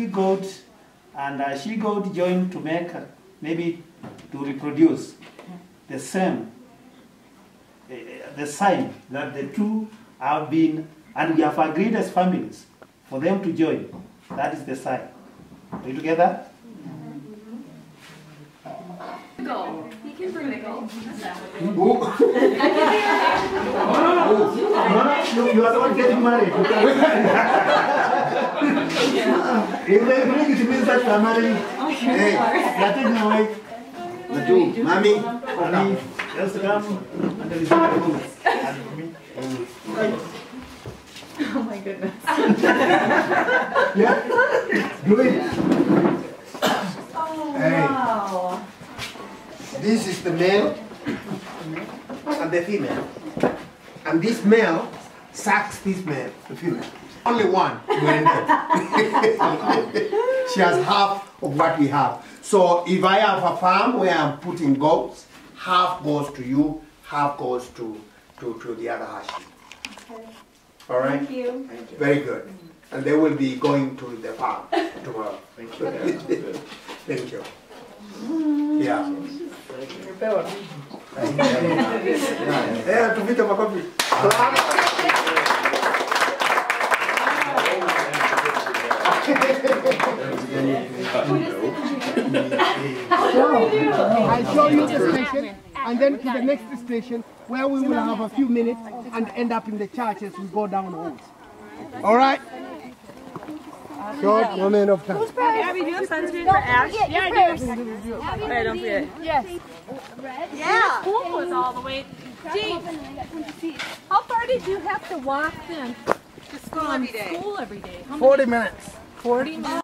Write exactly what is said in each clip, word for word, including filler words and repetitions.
goat and a she goat join to make, uh, maybe to reproduce, the same, uh, the sign that the two have been, and we have agreed as families for them to join. That is the sign. Are you together? Go. You can bring the go. Oh. No, you are the one getting married. If they bring it, it means that you are married. Hey, you are taking away. The two, mommy, Mommy, just come and there is no rules. And me. Oh my goodness. Yeah, do it. Oh, Hey. wow. This is the male and the female. And this male sucks this male, the female. Only one to end it. She has half of what we have. So if I have a farm where I'm putting goats, half goes to you, half goes to, to, to the other Hashi. Okay. All right? Thank you. Thank you. Very good. And they will be going to the farm tomorrow. Thank you. Thank you. Yeah. Yeah, tupige makofi. I'll show you the station and then to the next station where we will have a few minutes and end up in the church as we go down the road. All right? Short moment of time. Abby, do you have sunscreen for Ash? Yeah, I do. Alright, don't forget. Yes. Yeah. School was all the way. Gee, how far did you have to walk then? To school every day. School every day. How forty minutes. forty minutes.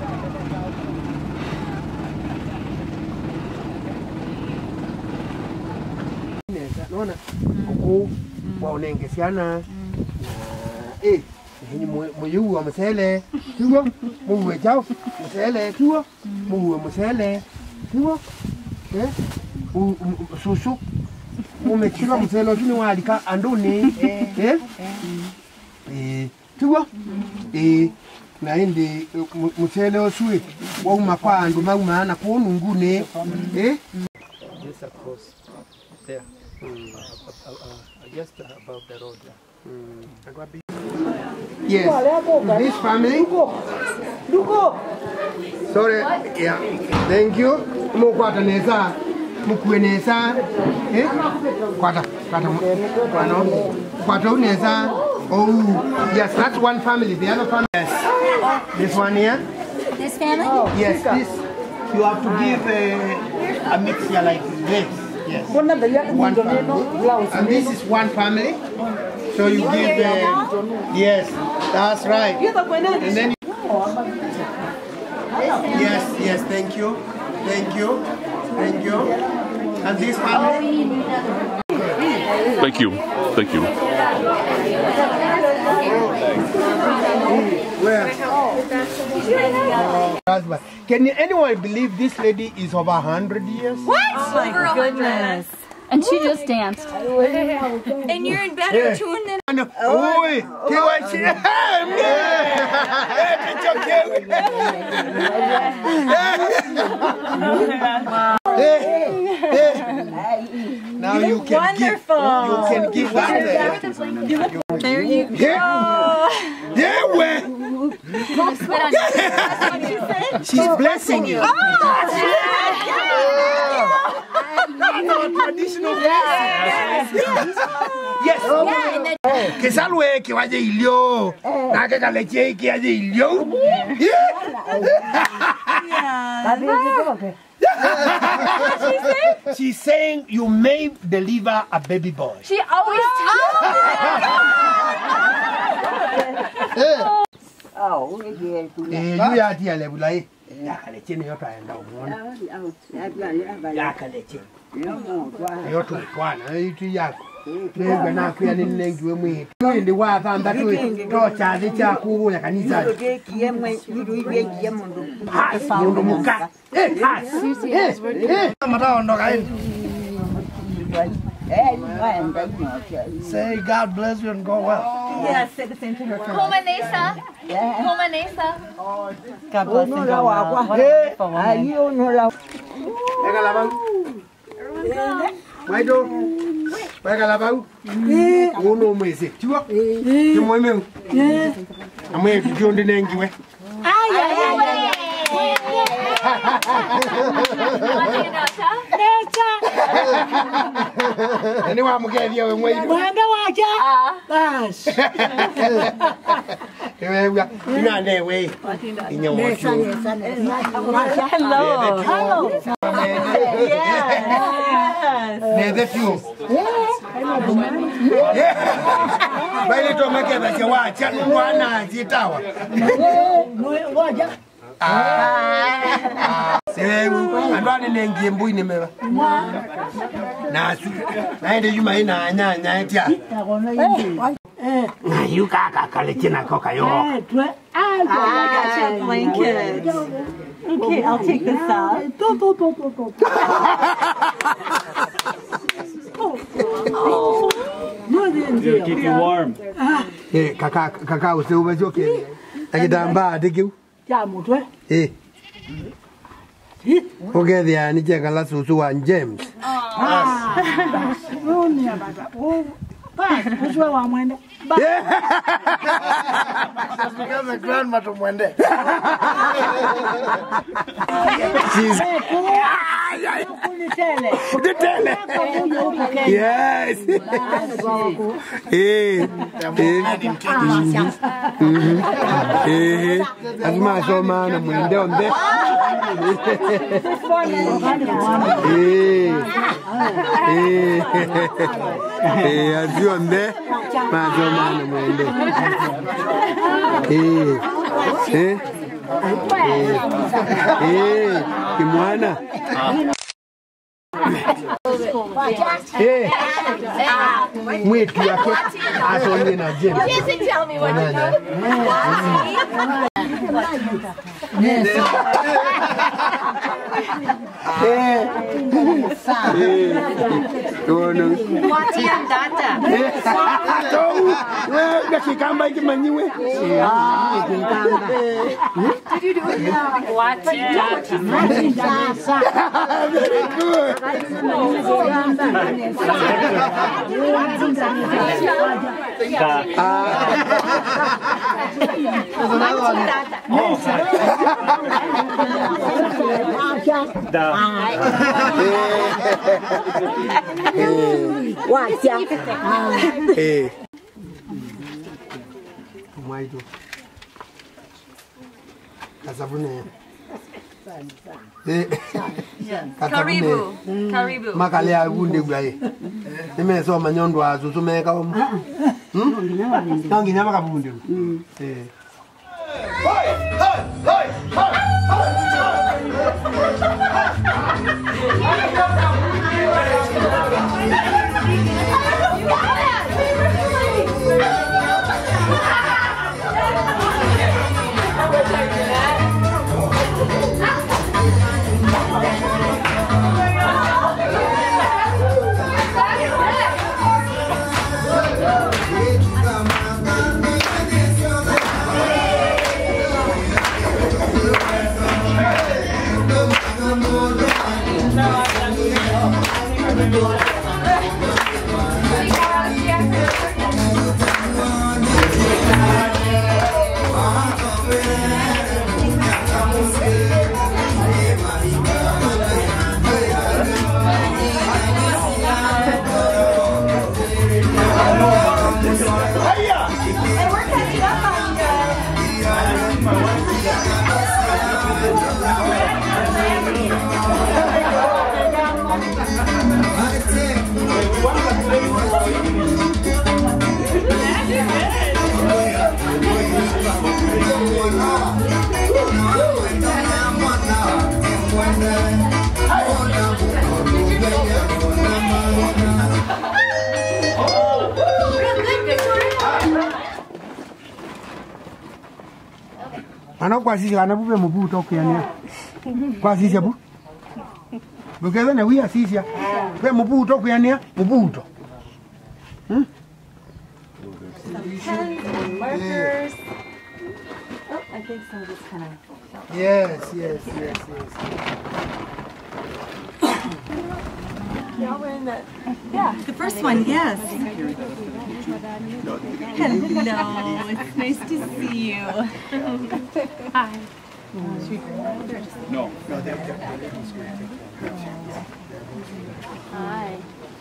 Naona kuku waonengesiana eh ni muyu wa msele tuo muwe chao msele tuo muwe msele tuo eh susu umechika msele tuni walika anduni eh eh tuo eh na indi msele osui wa umakwa andu mauma na kuonu ngune eh Just across there. Mm. Uh, uh, uh, just above the road. Mm. Yes, this family. Sorry, yeah, thank you. Mukwata neza, mukwe neza, eh? Kwata, kwata, kwano, kwata neza. Oh, yes, that's one family. The other family. Yes, this one here. This family? Yes, this. You have to give a, a mixture like this. Yes. One family. And this is one family. So you give the. Yes, that's right. And then. You, yes, yes, thank you. Thank you. Thank you. And this family. Thank you. Thank you. Where? Can anyone believe this lady is over a hundred years? What? Oh my Over goodness. And she just danced. And you're in better tune than Oi, que vai tirar? Now you can wonderful. give. You can give that. There you go. Yeah, where? She's blessing you. Oh, That's our traditional blessing. Yes. Yes. Que salwe que vaya ilio. Na que caleche que vaya ilio. She's saying you may deliver a baby boy. She always tells Oh, eh, you ya tia le bulai. Ya caleche ni yoto aenda umuona. Ya caleche. Yoto kwana, itu yako. Nengwe na kuya ni nengiwe mwe. Ndi wa thamba tu to chazi cha kubu ya kanisa. Ha, mundu muka. Eh, ha. Eh, eh. Mata ondoka hivi. Say God bless you and go well. Yes, say the same to her. Kumanesa. Kumanesa. God bless you. What a wonderful woman. Maido. Pega lá bau. O no mese. Tua. Que moi meu. A mãe que onde nem que é. Ai ai ai. Ani wa muke dia we moi. Mwanga wacha. Bas. Ewe wa. Ina ne we. Inya wo. Hello. Hello. Yes. Ne de fiu. Baile to make ba ke wa cha wa na jitawa. Wacha. Ah. Sewu, andwani nengi mbu ni meba. Na su. Na inde yuma ina anya anya tia. Eh. Na yuka ka kale kina koka yo. Ah, I got you a blanket. Okay, I'll take this out. We'll keep you warm. Eh, kaka kaka useu bajoke. Akidamba dikiu. Ya mutwe. Eh. Okay, dia ni je kala susu wa James. Ah. Oh, ni baba. Oh. Bas, uswa wa mwende. Just because the grandma to mwende. She's the tele. Yes. Eh. Eh. Asma so man mwende onde. Eh. Eh. Eh, azu onde. Ma so man mwende. Eh. Eh. Eh. Kimwana. Eh. Mwetu yake asonye na James. He doesn't tell me what to do. Yes. Eh. Eh. Tono. Wati and Dada. Eh. Tau. Wewe ngakikamba ikimanyiwe. Ah, ngikamba. Did you do it? Wati and Dada. Very good. Wacha. Eh. Mwaito. Kasabune. Eh. Karibu. Karibu. Makale agunde gwaye. Nimeso manyondo azu tumeka om. Hmm? Tangi nyama kabunde. Eh. Hey! Hey! Hey! Ano kwa sisi ana bupe mubuto kyania. Kwa sisi abu. Bugeza na wia sisi. Pe mubuto kyania, mubuto. Hmm? Pens and markers. Oh, I think some of this kind of. Yes, yes, yes, yes. Y'all were in that. Yeah. The first one, yes. Hello, it's nice to see you. Hi. No. Hi.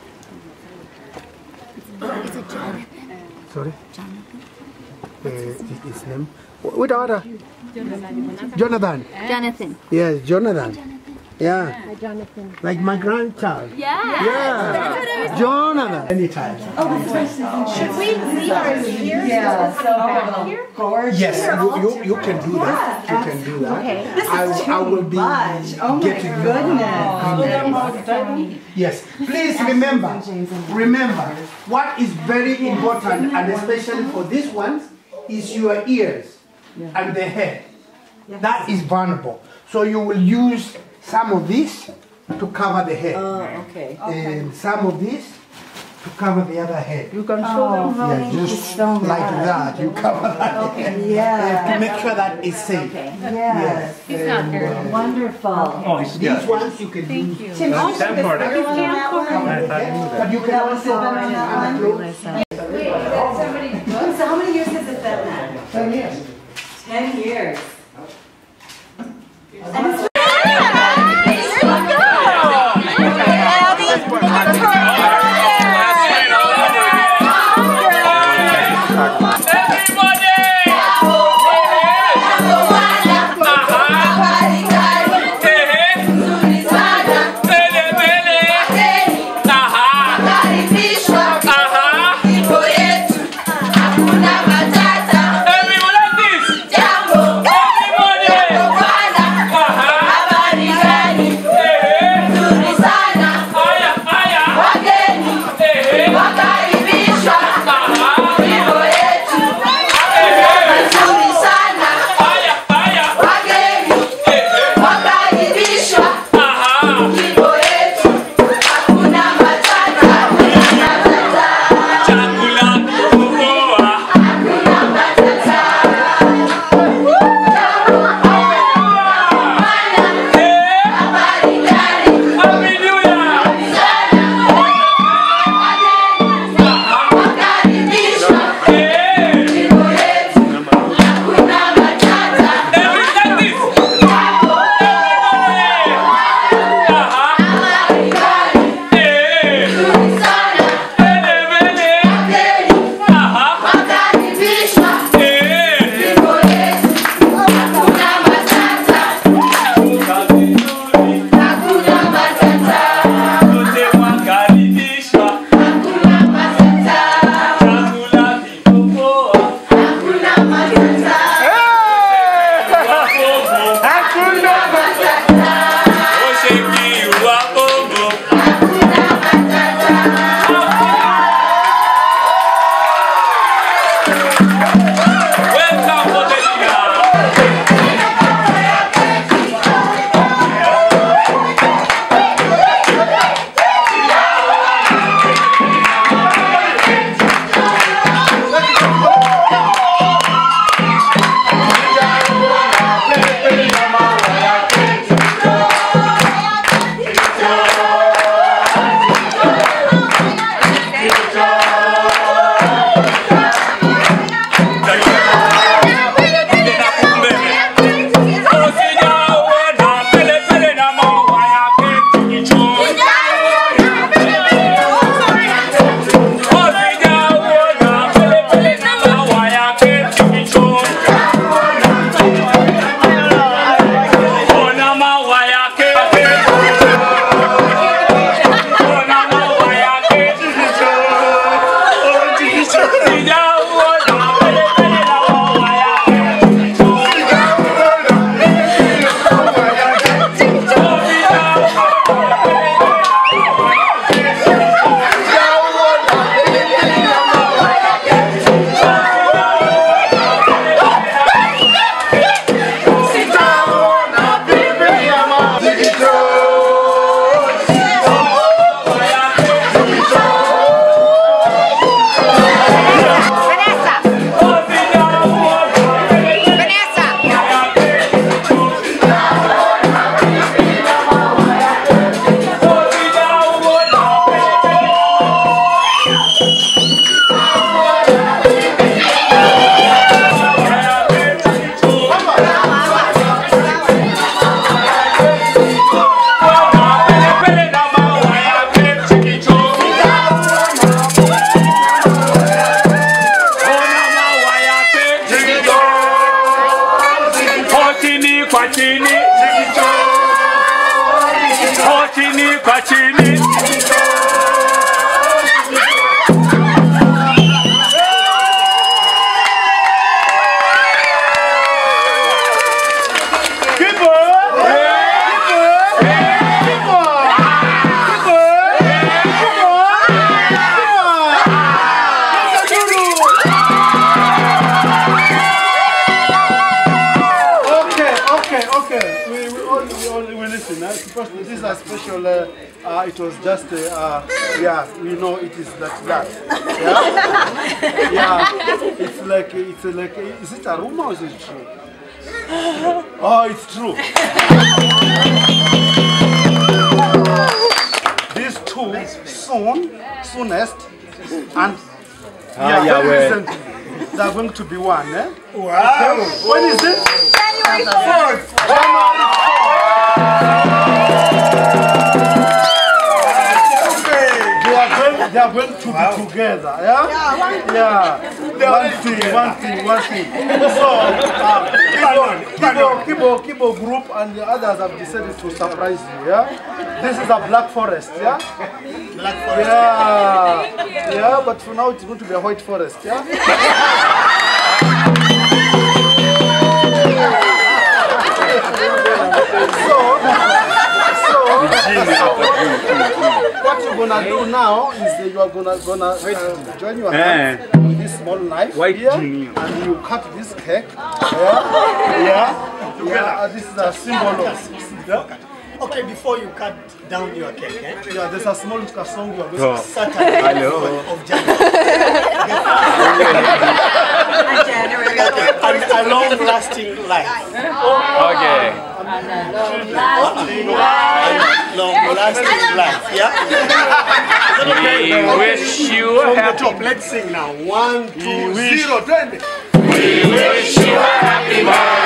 Is it Jonathan? Sorry? Jonathan? Uh, his name? What order? Jonathan. Jonathan. Jonathan. Yes, Jonathan. Jonathan. Yeah. Hi, Jonathan. Like my grandchild. Yeah. Yeah. Jonathan. Anytime. Should we see our ears? Yeah, so gorgeous. Yes, you, you, you can do that. You can do that. Okay. This I, is too I will be much. Oh my getting goodness. Yes, please remember, remember, what is very important, and especially for these ones, is your ears and the head. That is vulnerable. So you will use some of this to cover the head. Oh, okay. And some of this to cover the other head. You can show them how Yeah, just like that, you cover that head. Yeah. To make sure that it's safe. Yes. And, uh, Wonderful. Oh, it's these ones you can use. Tim, Uh, Stanford. But you can also unload. So how many years has it been then? Ten years. Ten years. Pachini. This is a special, uh, uh, it was just, uh, uh, yeah, we know it is like that. Yeah? Yeah, it's like, it's like, is it a rumor or is it true? Oh, it's true. These two, soon, soonest, and Ah, yeah, yeah, very well. recently, they are going to be one, eh? Wow! Okay. When is it? January fourth. They are going, they are going to wow. be together, yeah? Yeah. yeah. One thing, one thing, one thing. So, uh, Kibo, Kibo, Kibo, Kibo group and the others have decided to surprise you, yeah? This is a Black Forest, yeah? Black Forest. Yeah. Yeah, but for now it's going to be a White Forest, yeah? so, so, what you're gonna do now is that you are gonna gonna uh, join your hands with this small knife White here, genie. and you cut this cake. Yeah, yeah, yeah. This is a symbol of. Yeah? Okay, before you cut down your cake, eh? Yeah, there's a small song you are going Oh. to Saturday Hello. of January. And a long-lasting life. Okay. Long-lasting life, yeah? We wish you a From the happy. top, let's sing now. One, two, zero, twenty. We wish you a happy birthday.